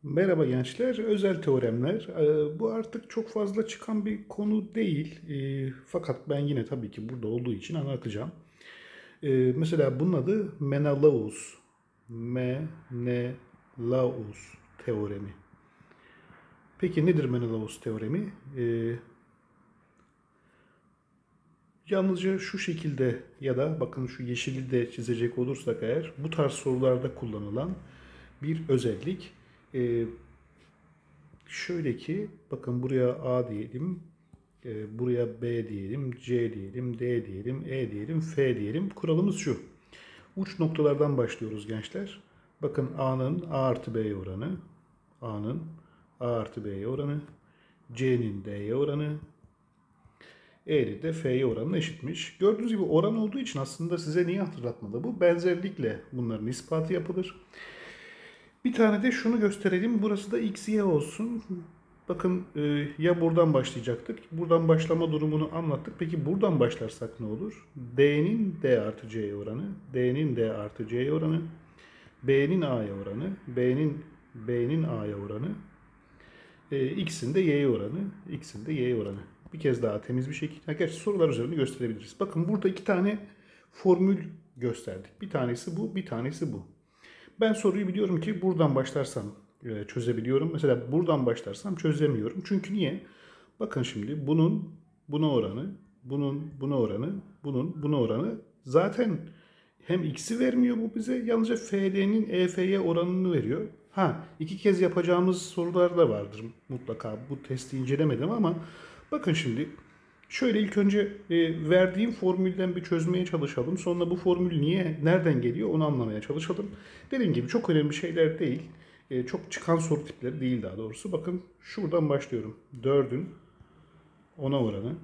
Merhaba gençler, özel teoremler. Bu artık çok fazla çıkan bir konu değil. Fakat ben yine tabii ki burada olduğu için anlatacağım. Mesela bunun adı Menelaus. Menelaus teoremi. Peki nedir Menelaus teoremi? Yalnızca şu şekilde ya da bakın şu yeşili de çizecek olursak eğer bu tarz sorularda kullanılan bir özellik. Ee, Şöyle ki bakın buraya A diyelim, buraya B diyelim, C diyelim, D diyelim, E diyelim, F diyelim. Kuralımız şu. Uç noktalardan başlıyoruz gençler. Bakın A'nın A artı B'ye oranı, A'nın A artı B'ye oranı, C'nin D'ye oranı, E'nin de F'ye oranına eşitmiş. Gördüğünüz gibi oran olduğu için aslında size niye hatırlatmalı bu? Benzerlikle bunların ispatı yapılır. Bir tane de şunu gösterelim. Burası da x, y olsun. Bakın ya buradan başlayacaktık. Buradan başlama durumunu anlattık. Peki buradan başlarsak ne olur? D'nin D artı C'ye oranı. D'nin D artı C'ye oranı. B'nin A'ya oranı. B'nin A'ya oranı. X'in de Y'ye oranı. X'in de Y'ye oranı. Bir kez daha temiz bir şekilde. Gerçi sorular üzerinde gösterebiliriz. Bakın burada iki tane formül gösterdik. Bir tanesi bu, bir tanesi bu. Ben soruyu biliyorum ki buradan başlarsam çözebiliyorum. Mesela buradan başlarsam çözemiyorum. Çünkü niye? Bakın şimdi bunun buna oranı, bunun buna oranı, bunun buna oranı zaten hem x'i vermiyor bu bize, yalnızca FD'nin EF'ye oranını veriyor. Ha, iki kez yapacağımız sorular da vardır mutlaka. Bu testi incelemedim ama bakın şimdi şöyle ilk önce verdiğim formülden bir çözmeye çalışalım. Sonra bu formül niye, nereden geliyor onu anlamaya çalışalım. Dediğim gibi çok önemli şeyler değil. Çok çıkan soru tipleri değil daha doğrusu. Bakın şuradan başlıyorum. 4'ün 10'a oranı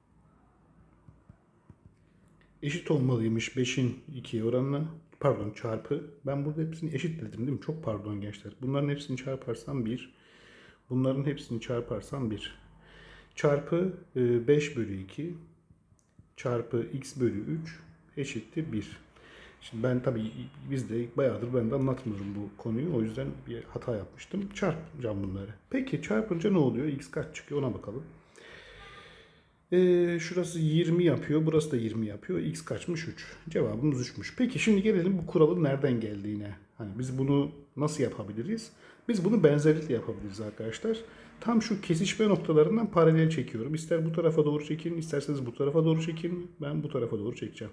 eşit olmalıymış 5'in 2'ye oranına. Pardon, çarpı. Ben burada hepsini eşit dedim değil mi? Çok pardon gençler. Bunların hepsini çarparsam 1. Bunların hepsini çarparsam 1. Çarpı 5 bölü 2 çarpı x bölü 3 eşittir 1. Şimdi ben tabii bizde bayağıdır ben de anlatmıyorum bu konuyu. O yüzden bir hata yapmıştım. Çarpacağım bunları. Peki çarpınca ne oluyor? X kaç çıkıyor ona bakalım. Şurası 20 yapıyor. Burası da 20 yapıyor. X kaçmış? 3. Cevabımız 3'müş. Peki şimdi gelelim bu kuralın nereden geldiğine. Hani biz bunu nasıl yapabiliriz? Biz bunu benzerlikle yapabiliriz arkadaşlar. Tam şu kesişme noktalarından paralel çekiyorum. İster bu tarafa doğru çekin, isterseniz bu tarafa doğru çekin. Ben bu tarafa doğru çekeceğim.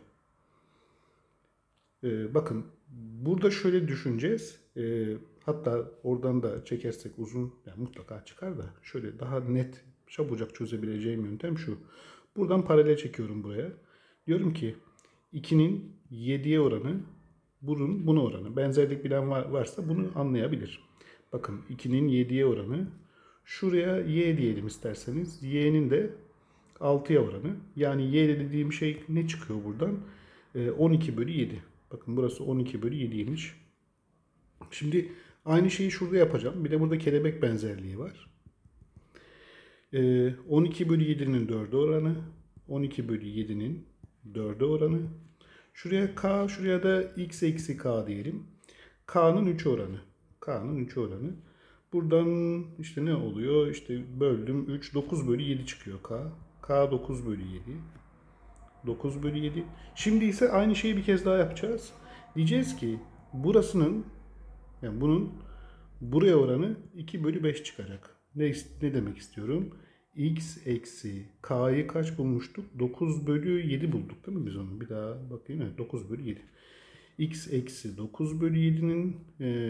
Bakın burada şöyle düşüneceğiz. Hatta oradan da çekersek uzun, yani mutlaka çıkar da şöyle daha net, çabucak çözebileceğim yöntem şu. Buradan paralel çekiyorum buraya. Diyorum ki 2'nin 7'ye oranı, bunun buna oranı. Benzerlik bilen varsa bunu anlayabilir. Bakın 2'nin 7'ye oranı. Şuraya y diyelim isterseniz. Y'nin de 6'ya oranı. Yani y dediğim şey ne çıkıyor buradan? 12 bölü 7. Bakın burası 12 bölü 7'ymiş. Şimdi aynı şeyi şurada yapacağım. Bir de burada kelebek benzerliği var. 12 bölü 7'nin 4'e oranı. 12 bölü 7'nin 4'e oranı. Şuraya k, şuraya da x eksi k diyelim. K'nın 3 oranı. K'nın 3 oranı. Buradan işte ne oluyor? İşte böldüm 3, 9 bölü 7 çıkıyor k. K 9 bölü 7. 9 bölü 7. Şimdi ise aynı şeyi bir kez daha yapacağız. Diyeceğiz ki burasının, yani bunun buraya oranı 2 bölü 5 çıkacak. Ne demek istiyorum? X eksi k'yı kaç bulmuştuk? 9 bölü 7 bulduk değil mi biz onu? Bir daha bakayım. Evet, 9 bölü 7. X eksi 9 bölü 7'nin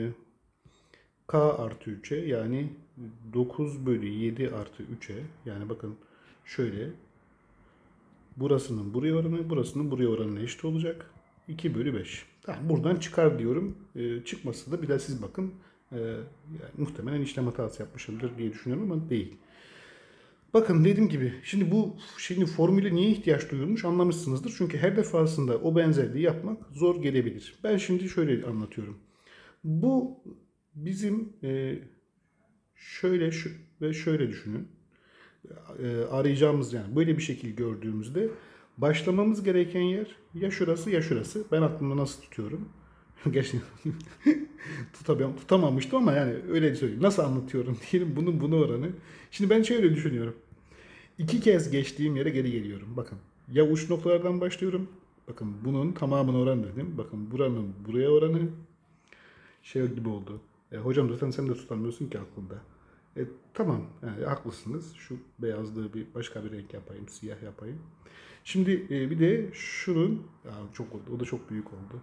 k artı 3'e, yani 9 bölü 7 artı 3'e, yani bakın şöyle, burasının buraya oranı, burasının buraya oranına eşit olacak. 2 bölü 5. Tamam, buradan çıkar diyorum. Çıkması da bir daha siz bakın. Yani muhtemelen işlem hatası yapmışımdır diye düşünüyorum ama değil. Bakın dediğim gibi şimdi formüle niye ihtiyaç duyulmuş anlamışsınızdır. Çünkü her defasında o benzerliği yapmak zor gelebilir. Ben şimdi şöyle anlatıyorum. Bu bizim şöyle ve şöyle düşünün. Arayacağımız, yani böyle bir şekil gördüğümüzde başlamamız gereken yer ya şurası ya şurası. Ben aklımda nasıl tutuyorum? Gerçekten Tutamamıştım ama yani öyle söyleyeyim. Nasıl anlatıyorum diyelim bunun buna oranı. Şimdi ben şöyle düşünüyorum. İki kez geçtiğim yere geri geliyorum. Bakın ya uç noktalardan başlıyorum. Bakın bunun tamamına oran dedim. Bakın buranın buraya oranı şey gibi oldu. Hocam zaten sen de tutamıyorsun ki aklında. Tamam yani haklısınız. Şu beyazlığı bir başka bir renk yapayım. Siyah yapayım. Şimdi bir de şunun çok oldu. O da çok büyük oldu.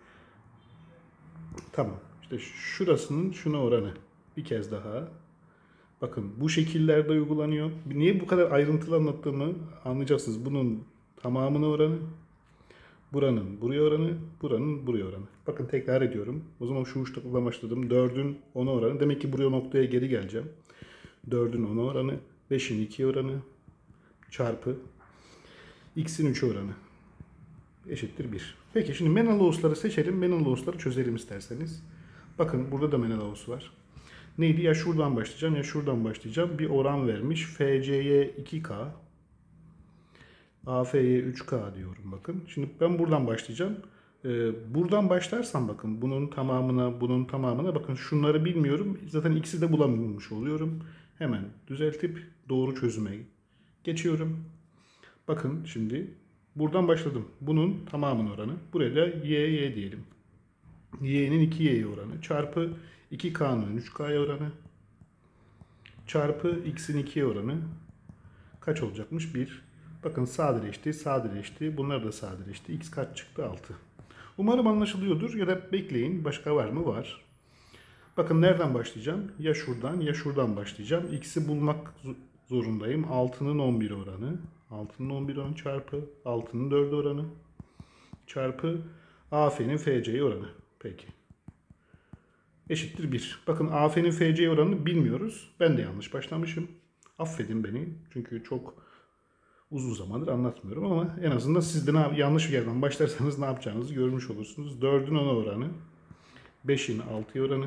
Tamam. İşte şurasının şuna oranı. Bir kez daha. Bakın bu şekillerde uygulanıyor. Niye bu kadar ayrıntılı anlattığımı anlayacaksınız. Bunun tamamına oranı, buranın buraya oranı, buranın buraya oranı. Bakın tekrar ediyorum. O zaman şu uçta başladım. 4'ün 10'a oranı. Demek ki buraya noktaya geri geleceğim. 4'ün 10'a oranı, 5'in 2'ye oranı çarpı x'in 3'e oranı eşittir 1. Peki şimdi Menelaus'ları seçelim. Menelaus'ları çözelim isterseniz. Bakın burada da Menelaus var. Neydi? Ya şuradan başlayacağım ya şuradan başlayacağım. Bir oran vermiş. FC'ye 2K. AF'ye 3K diyorum bakın. Şimdi ben buradan başlayacağım. Buradan başlarsam bakın bunun tamamına bunun tamamına bakın şunları bilmiyorum. Zaten ikisi de bulamamış oluyorum. Hemen düzeltip doğru çözüme geçiyorum. Bakın şimdi buradan başladım. Bunun tamamının oranı. Buraya da y diyelim. Y'nin 2y'ye oranı çarpı 2K'nın 3K'ya oranı çarpı x'in 2'ye oranı kaç olacakmış? 1. Bakın sadeleşti, sadeleşti. Bunlar da sadeleşti. X kaç çıktı? 6. Umarım anlaşılıyordur ya da bekleyin. Başka var mı? Var. Bakın nereden başlayacağım? Ya şuradan ya şuradan başlayacağım. X'i bulmak zorundayım. 6'nın 11 oranı. 6'nın 11 oranı çarpı 6'nın 4 oranı çarpı AF'nin FC oranı. Peki. Eşittir 1. Bakın AF'nin FC oranını bilmiyoruz. Ben de yanlış başlamışım. Affedin beni. Çünkü çok uzun zamandır anlatmıyorum ama en azından siz de yanlış bir yerden başlarsanız ne yapacağınızı görmüş olursunuz. 4'ün 10'a oranı, 5'in 6'ya oranı,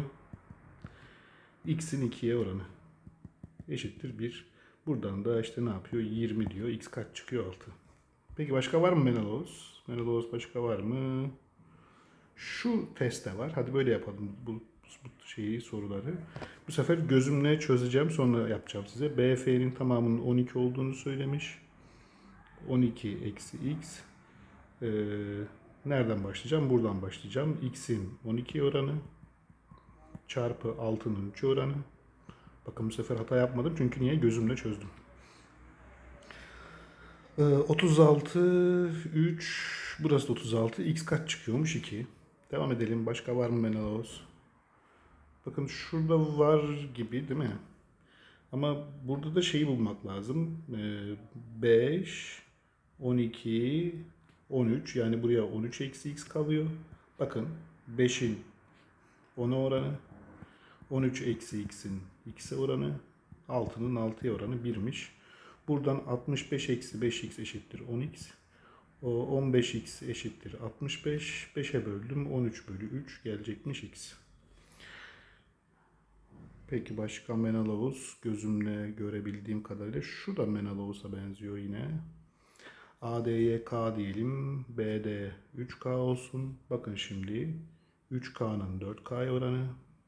x'in 2'ye oranı eşittir 1. Buradan da işte ne yapıyor? 20 diyor. X kaç çıkıyor? 6. Peki başka var mı Menelaus? Menelaus başka var mı? Şu teste var. Hadi böyle yapalım bu soruları. Bu sefer gözümle çözeceğim. Sonra yapacağım size. BF'nin tamamının 12 olduğunu söylemiş. 12 eksi x. Nereden başlayacağım? Buradan başlayacağım. X'in 12 oranı çarpı 6'nın 3 oranı. Bakın bu sefer hata yapmadım. Çünkü niye? Gözümle çözdüm. 36, 3. Burası da 36. X kaç çıkıyormuş? 2. Devam edelim. Başka var mı Menelaus? Bakın şurada var gibi değil mi? Ama burada da şeyi bulmak lazım. 5, 12, 13. Yani buraya 13 eksi x kalıyor. Bakın 5'in 10'a oranı. 13 eksi x'in x'e oranı. 6'nın 6'ya oranı 1'miş. Buradan 65 eksi 5x eşittir 10x. O 15x eşittir 65. 5'e böldüm. 13 bölü 3 gelecekmiş x. Peki başka Menelaus gözümle görebildiğim kadarıyla şu da Menelaus'a benziyor yine. AD'ye K diyelim. BD 3K olsun. Bakın şimdi 3K'nın 4K'ya oranı.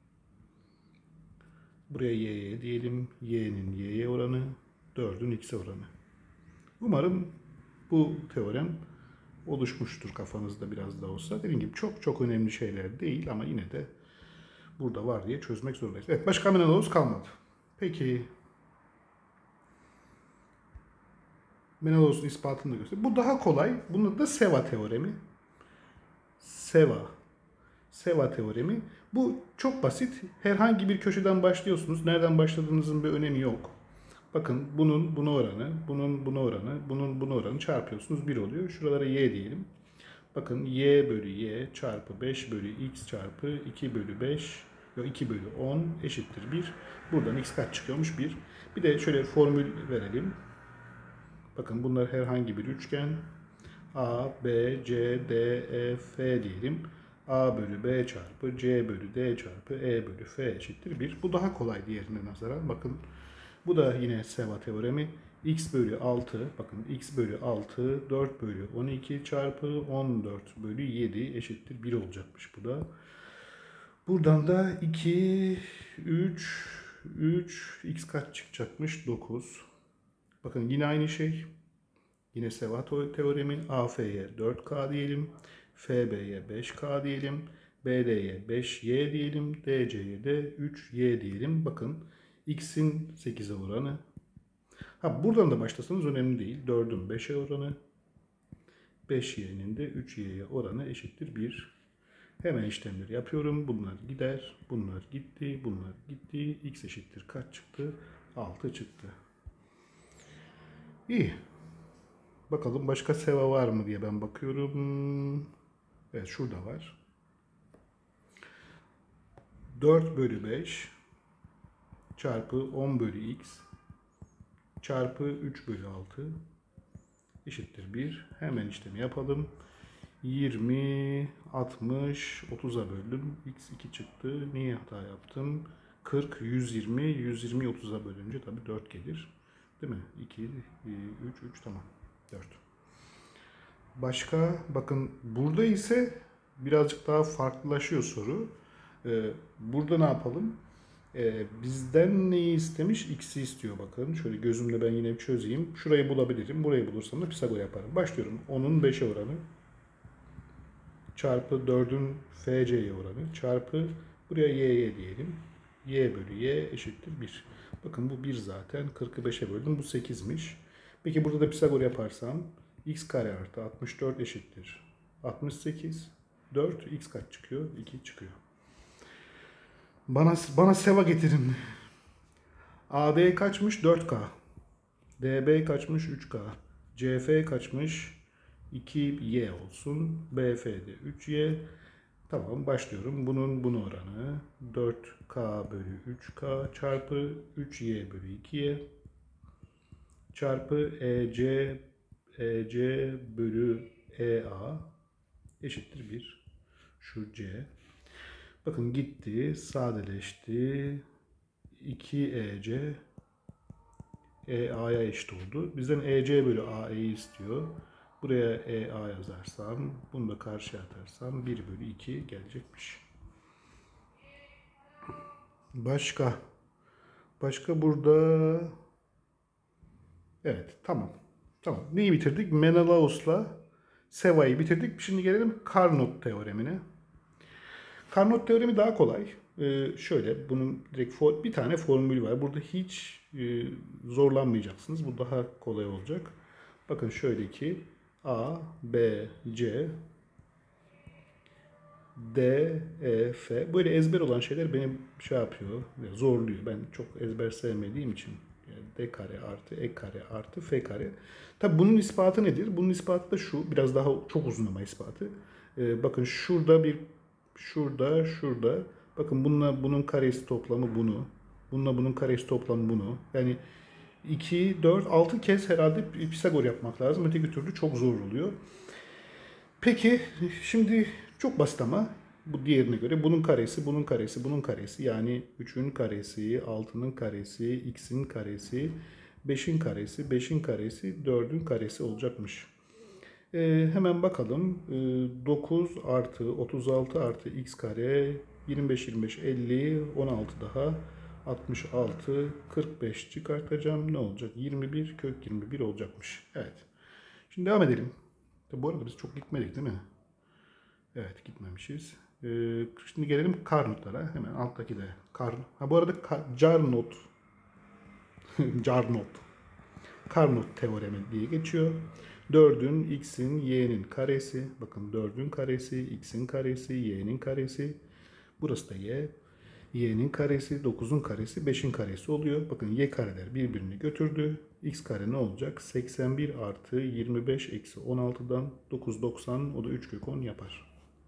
Buraya Y'ye diyelim. Y'nin Y'ye oranı. 4'ün X'e oranı. Umarım bu teorem oluşmuştur kafanızda biraz da olsa. Dediğim gibi çok çok önemli şeyler değil ama yine de burada var diye çözmek zorundayız. Evet, başka Menelaus kalmadı. Peki Menelaus'un ispatını da göstereyim. Bu daha kolay. Bunun da Seva teoremi. Seva teoremi. Bu çok basit. Herhangi bir köşeden başlıyorsunuz. Nereden başladığınızın bir önemi yok. Bakın bunun buna oranı, bunun buna oranı, bunun buna oranı çarpıyorsunuz. 1 oluyor. Şuralara y diyelim. Bakın y bölü y çarpı 5 bölü x çarpı 2 bölü 5 yok 2 bölü 10 eşittir 1. Buradan x kaç çıkıyormuş? 1. Bir de şöyle formül verelim. Bakın bunlar herhangi bir üçgen. A, B, C, D, E, F diyelim. A bölü B çarpı C bölü D çarpı E bölü F eşittir 1. Bu daha kolay diğerine nazaran. Bakın bu da yine Seva teoremi. X bölü 6, bakın x bölü 6, 4 bölü 12 çarpı 14 bölü 7 eşittir 1 olacakmış bu da. Buradan da 2, 3, x kaç çıkacakmış? 9. Bakın yine aynı şey. Yine Cevato teoremin AF'ye 4K diyelim. FB'ye 5K diyelim. BD'ye 5Y diyelim. DC'ye de 3Y diyelim. Bakın x'in 8'e oranı. Ha, buradan da başlasanız önemli değil. 4'ün 5'e oranı. 5y'nin de 3y'ye oranı eşittir 1. Hemen işlemleri yapıyorum. Bunlar gider. Bunlar gitti. Bunlar gitti. X eşittir kaç çıktı? 6 çıktı. İyi. Bakalım başka seva var mı diye ben bakıyorum. Evet, şurada var. 4 bölü 5 çarpı 10 bölü x çarpı 3 bölü 6 eşittir 1. Hemen işlemi yapalım. 20, 60, 30'a böldüm. X 2 çıktı. Niye hata yaptım? 40, 120, 120 30'a bölünce tabii 4 gelir. Değil mi? 2, 3, 3 tamam. 4. Başka bakın burada ise birazcık daha farklılaşıyor soru. Burada ne yapalım? Bizden neyi istemiş? X'i istiyor bakın. Şöyle gözümle ben yine bir çözeyim. Şurayı bulabilirim. Burayı bulursam da Pisagor yaparım. Başlıyorum. 10'un 5'e oranı çarpı 4'ün FC'ye oranı çarpı buraya y'ye diyelim. Y bölü y eşittir 1. Bakın bu 1 zaten. 40'ı 5'e böldüm. Bu 8'miş. Peki burada da Pisagor yaparsam x kare artı 64 eşittir 68. 4 x kaç çıkıyor? 2 çıkıyor. Bana seva getirin. AD kaçmış? 4K. DB kaçmış? 3K. CF kaçmış? 2Y olsun. BF'de 3Y. Tamam, başlıyorum. Bunun oranı 4K bölü 3K çarpı 3Y bölü 2Y çarpı EC bölü EA eşittir 1. Şu C. Bakın gitti, sadeleşti. 2EC EA'ya eşit oldu. Bizden EC bölü AE'yi istiyor. Buraya EA yazarsam, bunu da karşıya atarsam 1 bölü 2 gelecekmiş. Başka burada. Evet, tamam. Tamam. Neyi bitirdik? Menelaus'la Seva'yı bitirdik. Şimdi gelelim Carnot teoremine. Carnot teoremi daha kolay. Şöyle, bunun direkt bir tane formülü var. Burada hiç zorlanmayacaksınız. Bu daha kolay olacak. Bakın şöyle ki A, B, C, D, E, F. Böyle ezber olan şeyler benim şey yapıyor, zorluyor. Ben çok ezber sevmediğim için. Yani D kare artı E kare artı F kare. Tabi bunun ispatı nedir? Bunun ispatı da şu. Biraz daha çok uzun ama ispatı. Bakın şurada. Bakın bunun karesi toplamı bunu. Bununla bunun karesi toplamı bunu. Yani 2, 4, 6 kez herhalde Pisagor yapmak lazım. Öteki türlü çok zor oluyor. Peki şimdi çok basit ama bu diğerine göre bunun karesi, bunun karesi, bunun karesi. Yani 3'ün karesi, 6'nın karesi, x'in karesi, 5'in karesi, 5'in karesi, 4'ün karesi olacakmış. Hemen bakalım. 9 artı 36 artı x kare 25, 25, 50, 16 daha 66, 45 çıkartacağım. Ne olacak? 21 kök 21 olacakmış. Evet. Şimdi devam edelim. Bu arada biz çok gitmedik değil mi? Evet, gitmemişiz. Şimdi gelelim Carnot'lara. Hemen alttaki de bu arada Carnot Carnot Carnot teoremi diye geçiyor. 4'ün x'in y'nin karesi. Bakın 4'ün karesi, x'in karesi, y'nin karesi. Burası da y. Y'nin karesi, 9'un karesi, 5'in karesi oluyor. Bakın y kareler birbirini götürdü. X kare ne olacak? 81 artı 25 eksi 16'dan 9, 90. O da 3 kök 10 yapar.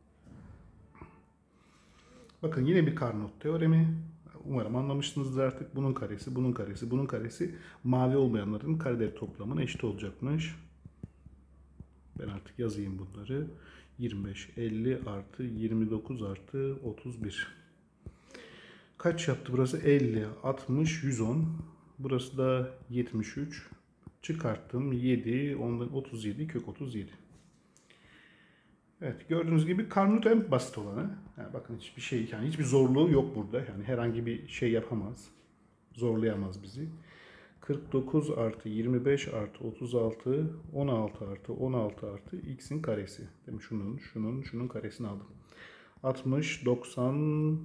Bakın yine bir Carnot teoremi. Umarım anlamışsınızdır artık. Bunun karesi, bunun karesi, bunun karesi mavi olmayanların kareleri toplamına eşit olacakmış. Ben artık yazayım bunları. 25, 50 artı 29 artı 31. Kaç yaptı burası? 50, 60, 110. Burası da 73. Çıkarttım. 7, ondan 37, kök 37. Evet, gördüğünüz gibi Carnot en basit olanı. Yani bakın hiçbir şey, yani hiçbir zorluğu yok burada. Yani herhangi bir şey yapamaz. Zorlayamaz bizi. 49 artı 25 artı 36 16 artı 16 artı x'in karesi. Değil mi? Şunun karesini aldım. 60, 90,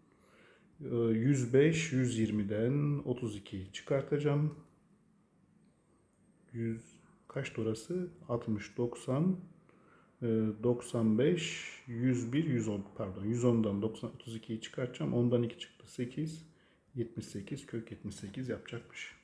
105, 120'den 32 çıkartacağım. 100 kaçtı orası? 60, 90, 95, 101, 110 pardon 110'dan 90, 32'yi çıkartacağım. 10'dan 2 çıktı. 8, 78 kök 78 yapacakmış.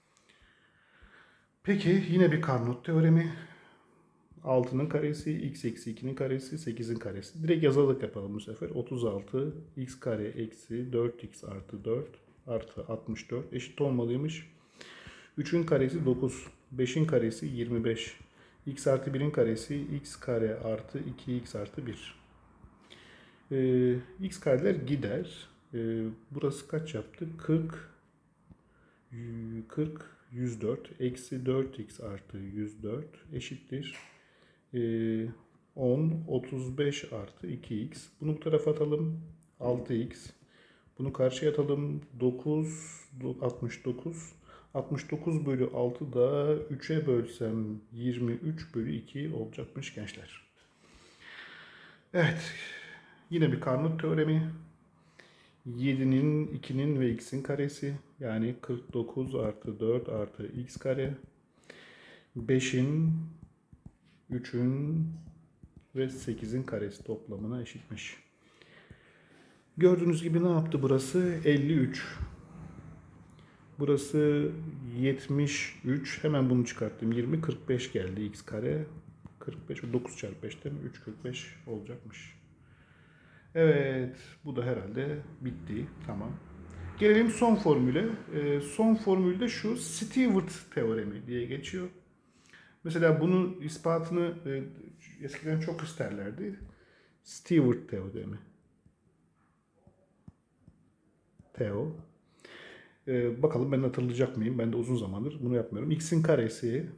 Peki yine bir Carnot teoremi. 6'nın karesi, x eksi 2'nin karesi, 8'in karesi. Direkt yazılık yapalım bu sefer. 36 x kare eksi 4x artı 4 artı 64 eşit olmalıymış. 3'ün karesi 9, 5'in karesi 25. X artı 1'in karesi x kare artı 2x artı 1. X kareler gider. Burası kaç yaptı? 40, 40, 104. Eksi 4x artı 104 eşittir. 10, 35 artı 2x. Bunu bu tarafa atalım. 6x. Bunu karşıya atalım. 9, 69. 69 bölü 6 da 3'e bölsem 23 bölü 2 olacakmış gençler. Evet. Yine bir Carnot teoremi. 7'nin, 2'nin ve x'in karesi. Yani 49 artı 4 artı x kare. 5'in, 3'ün ve 8'in karesi toplamına eşitmiş. Gördüğünüz gibi ne yaptı burası? 53. Burası 73. Hemen bunu çıkarttım. 20, 45 geldi x kare. 45, 9 çarpı 5'ten 3, 45 olacakmış. Evet, bu da herhalde bitti. Tamam. Gelelim son formüle. Son formülde şu Stewart teoremi diye geçiyor. Mesela bunun ispatını eskiden çok isterlerdi. Stewart teoremi. Teo. Bakalım ben hatırlayacak mıyım? Ben de uzun zamandır bunu yapmıyorum. X'in karesi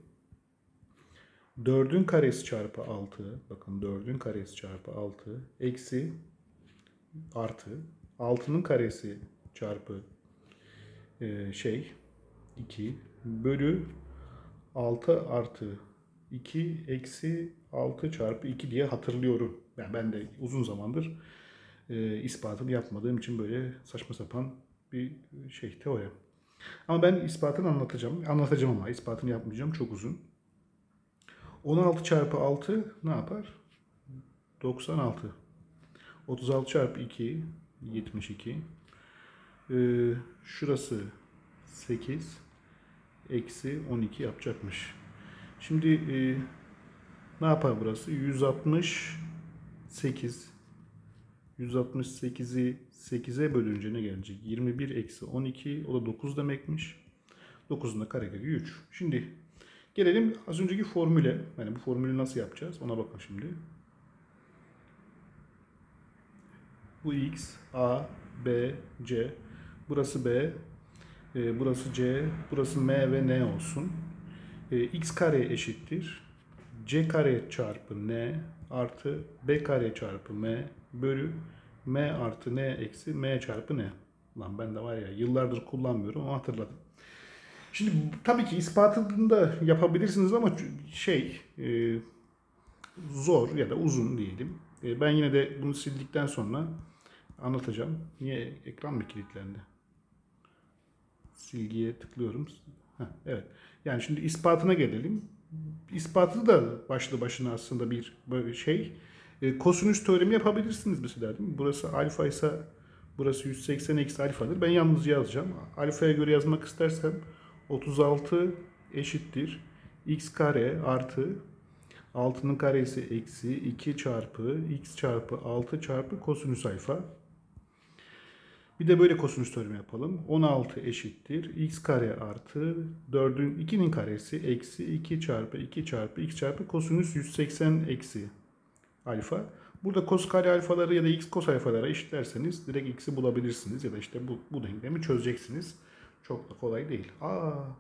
4'ün karesi çarpı 6. Bakın 4'ün karesi çarpı 6. Eksi artı 6'nın karesi çarpı 2 bölü 6 artı 2 eksi 6 çarpı 2 diye hatırlıyorum. Yani ben de uzun zamandır ispatını yapmadığım için böyle saçma sapan bir teorem. Ama ben ispatını anlatacağım. Anlatacağım ama ispatını yapmayacağım. Çok uzun. 16 çarpı 6 ne yapar? 96. 36 çarpı 2 72. Şurası 8 eksi 12 yapacakmış. Şimdi ne yapar burası? 168. 168'i 8'e bölünce ne gelecek? 21 eksi 12. O da 9 demekmiş. 9'un da karekökü 3. Şimdi gelelim az önceki formüle. Yani bu formülü nasıl yapacağız? Ona bakın şimdi. Bu x, a, b, c. Burası b, burası c, burası m ve n olsun. X kare eşittir. C kare çarpı n artı b kare çarpı m bölü m artı n eksi m çarpı n. Lan ben de var ya yıllardır kullanmıyorum ama hatırladım. Şimdi tabii ki ispatını da yapabilirsiniz ama zor ya da uzun diyelim. Ben yine de bunu sildikten sonra anlatacağım. Niye ekran mı kilitlendi? Silgiye tıklıyorum. Heh, evet. Yani şimdi ispatına gelelim. İspatı da başlı başına aslında bir böyle şey. Kosinüs teoremi yapabilirsiniz mesela değil mi? Burası alfa ise burası 180 eksi alfadır. Ben yalnızca yazacağım. Alfaya göre yazmak istersem 36 eşittir. X kare artı 6'nın karesi eksi 2 çarpı x çarpı 6 çarpı kosinüs alfa. Bir de böyle kosinüs teoremi yapalım. 16 eşittir. X kare artı 4'ün 2'nin karesi eksi 2 çarpı 2 çarpı x çarpı kosinüs 180 eksi alfa. Burada kos kare alfaları ya da x kos alfalara eşitlerseniz direkt x'i bulabilirsiniz. Ya da işte bu denklemi çözeceksiniz. Çok da kolay değil.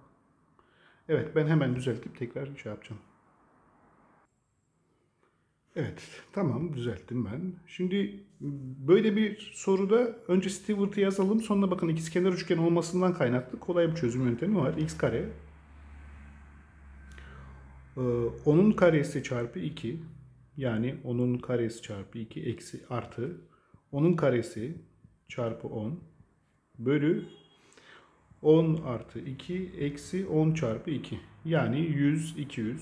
Evet ben hemen düzeltip tekrar yapacağım. Evet, tamam düzelttim ben. Şimdi böyle bir soruda önce Stewart'ı yazalım. Sonra bakın ikizkenar üçgen olmasından kaynaklı kolay bir çözüm yöntemi var. X kare. Ee, 10'un karesi çarpı 2. Yani 10'un karesi çarpı 2 eksi artı 10'un karesi çarpı 10 bölü 10 artı 2 eksi 10 çarpı 2. Yani 100, 200,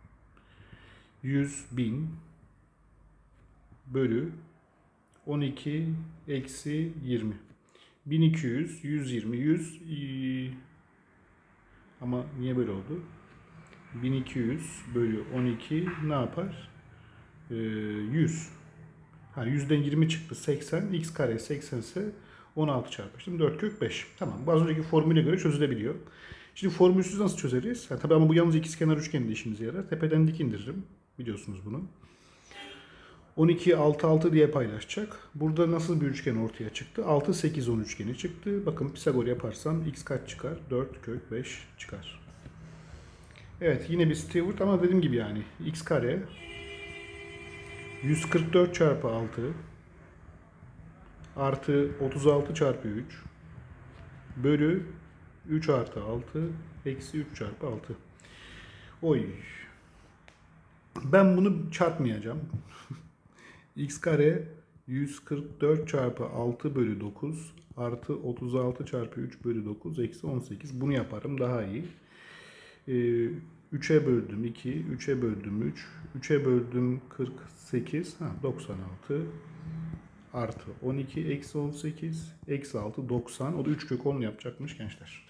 100 bin bölü 12 eksi 20. 1200, 120, 100 ama niye böyle oldu? 1200 bölü 12 ne yapar? 100. Ha, 100'den 20 çıktı 80. X kare 80 ise 16 çarpmıştım. 4 kök 5. Tamam. Az önceki formüle göre çözülebiliyor. Şimdi formülsüz nasıl çözeriz? Ha, tabii ama bu yalnız ikizkenar üçgenin de işimize yarar. Tepeden dik indiririm. Biliyorsunuz bunu. 12 6 6 diye paylaşacak. Burada nasıl bir üçgen ortaya çıktı? 6 8 10 üçgeni çıktı. Bakın Pisagor yaparsam x kaç çıkar? 4 kök 5 çıkar. Evet yine bir Stewart ama dediğim gibi yani x kare 144 çarpı 6 artı 36 çarpı 3 bölü 3 artı 6 eksi 3 çarpı 6. Oy. Ben bunu çarpmayacağım. X kare 144 çarpı 6 bölü 9 artı 36 çarpı 3 bölü 9 eksi 18. Bunu yaparım daha iyi. 3'e böldüm 2, 3'e böldüm 3, 3'e böldüm 48, 96 artı 12 eksi 18 eksi 6 90. O da 3 kök 10 yapacakmış gençler.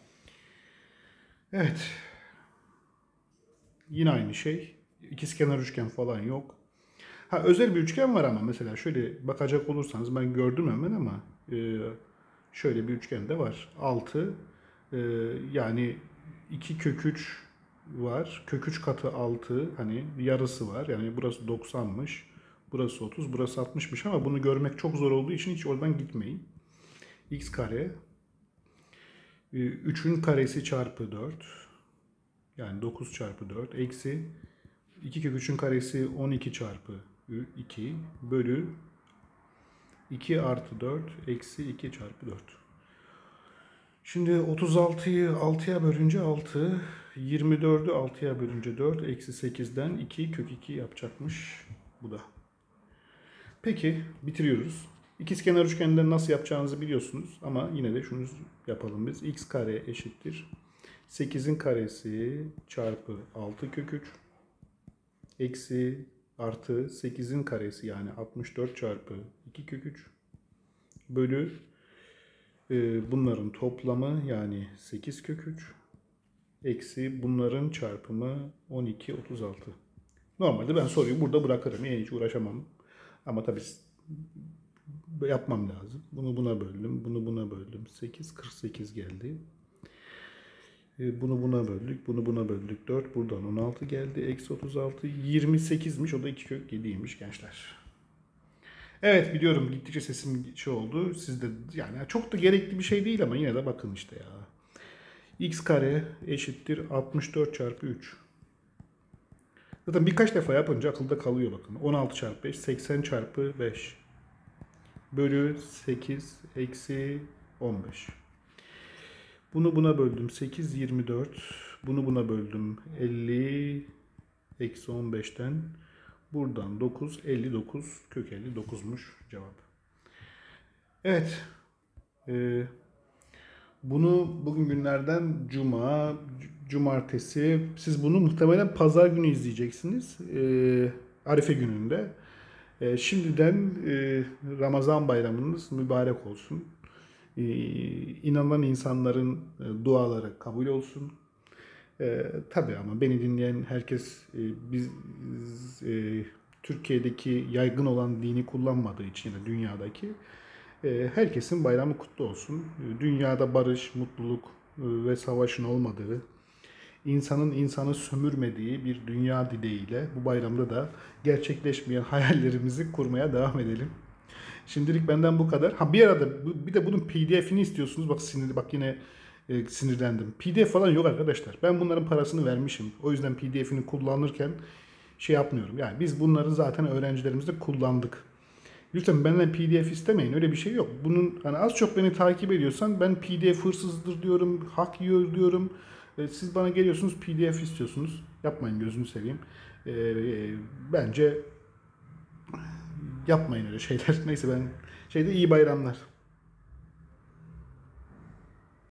Evet. Yine aynı şey. İkizkenar üçgen falan yok. Ha özel bir üçgen var ama mesela şöyle bakacak olursanız ben gördüm hemen ama şöyle bir üçgen de var. 6 yani 2 kök 3 var. Kök 3 katı 6 hani yarısı var. Yani burası 90'mış. Burası 30, burası 60'mış ama bunu görmek çok zor olduğu için hiç oradan gitmeyin. X kare 3'ün karesi çarpı 4 yani 9 çarpı 4 eksi 2 kök 3'ün karesi 12 çarpı 2 bölü 2 artı 4 eksi 2 çarpı 4. Şimdi 36'yı 6'ya bölünce 6, 24'ü 6'ya bölünce 4, eksi 8'den 2 kök 2 yapacakmış bu da. Peki bitiriyoruz. İkizkenar üçgenden nasıl yapacağınızı biliyorsunuz ama yine de şunu yapalım biz. X kare eşittir 8'in karesi çarpı 6 kök 3 eksi artı 8'in karesi yani 64 çarpı 2 kök 3 bölü bunların toplamı yani 8 kök 3 eksi bunların çarpımı 12 36. Normalde ben soruyu burada bırakırım. Yani hiç uğraşamam. Ama tabii yapmam lazım. Bunu buna böldüm. Bunu buna böldüm. 8 48 geldi. Bunu buna böldük. Bunu buna böldük. 4 buradan 16 geldi. Eksi 36 28'miş. O da 2 kök 7'ymiş gençler. Evet biliyorum gittikçe sesim şey oldu. Siz de yani çok da gerekli bir şey değil ama yine de bakın işte ya. X kare eşittir 64 çarpı 3. Zaten birkaç defa yapınca akılda kalıyor bakın. 16 çarpı 5 80 çarpı 5 bölü 8 eksi 15. Bunu buna böldüm 8 24. Bunu buna böldüm 50 eksi 15'ten. Buradan 9 59 kök 59'muş cevap. Evet. Bunu bugün günlerden cumartesi. Siz bunu muhtemelen pazar günü izleyeceksiniz. Arife gününde. Şimdiden Ramazan bayramınız mübarek olsun. İnanan insanların duaları kabul olsun. Tabii ama beni dinleyen herkes biz Türkiye'deki yaygın olan dini kullanmadığı için yani dünyadaki herkesin bayramı kutlu olsun. Dünyada barış, mutluluk ve savaşın olmadığı, insanın insanı sömürmediği bir dünya dileğiyle bu bayramda da gerçekleşmeyen hayallerimizi kurmaya devam edelim. Şimdilik benden bu kadar. Ha bir arada bir de bunun PDF'ini istiyorsunuz. Bak yine sinirlendim. PDF falan yok arkadaşlar. Ben bunların parasını vermişim. O yüzden PDF'ini kullanırken şey yapmıyorum. Yani biz bunları zaten öğrencilerimizde kullandık. Lütfen benden PDF istemeyin. Öyle bir şey yok. Bunun hani az çok beni takip ediyorsan ben PDF hırsızdır diyorum, hak yiyor diyorum. Siz bana geliyorsunuz PDF istiyorsunuz. Yapmayın gözünü seveyim. Bence yapmayın öyle şeyler. Neyse ben iyi bayramlar.